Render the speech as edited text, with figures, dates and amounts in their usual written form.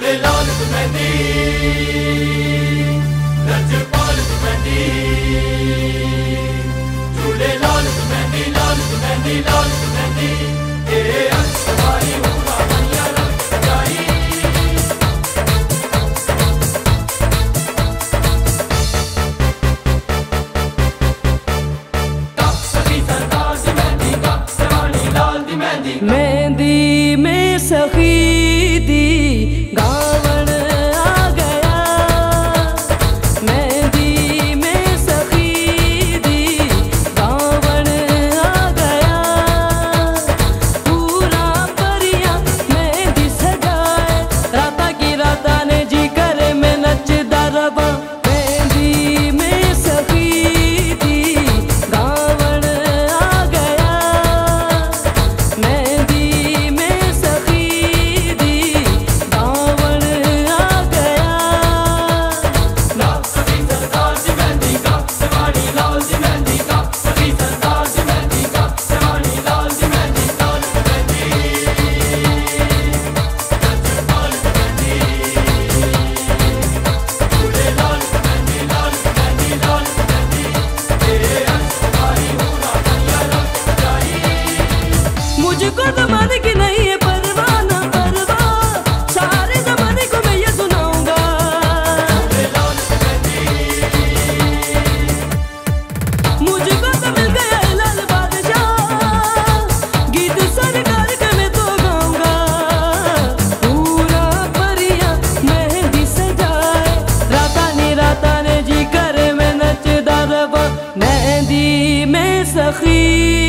झूलेलाल की मेहंदी, लजपाल की मेहंदी, झूलेलाल की मेहंदी, लाल की मेहंदी, लाल की मेहंदी, ए हमारी हुआ मैया रंग सजाई। मेहंदी में सखी दी गावण आ गया, मेहंदी में सखी दी गावण आ गया। पूरा परिया मेहंदी सजाए, राता की राता ने जी करे में नचदा रवा। मेहंदी में सखी दी गावण आ गया, मेहंदी में सखी दी गावण आ गया। लाल सखी सरदार दी मेहंदी का सेवानी, लाल दी मेहंदी का सखी सरदार दी मेहंदी का सेवानी, लाल दी मेहंदी, लाल की मेहंदी, लजपाल की मेहंदी, झूलेलाल की मेहंदी, लाल की मेहंदी, लाल की मेहंदी, ए हमारी हुआ मैया रंग सजाई। मुझको जमाने की नहीं है परवाह ना परवाह, सारे जमाने को मैं ये सुनाऊंगा। झूलेलाल की मेहंदी, मुझको तो मिल गया है लाल बादशाह, गीत सरकार का मैं तो गाऊंगा। पूरा परिया मेहंदी सजाए, राता ने जी करे मैं नचदा रवा। मेहंदी में सखी